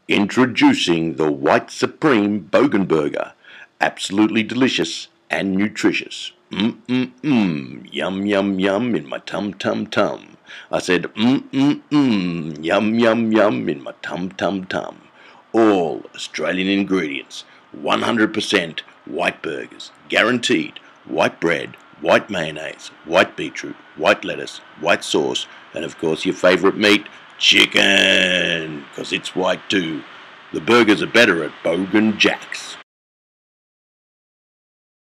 Introducing the White Supreme Bongan Burger. Absolutely delicious and nutritious. Yum, yum, yum in my tum. I said yum, yum in my tum. All Australian ingredients. 100% white burgers. Guaranteed. White bread, white mayonnaise, white beetroot, white lettuce, white sauce, and of course your favourite meat, chicken, because it's white too. The burgers are better at Bongan Jacks.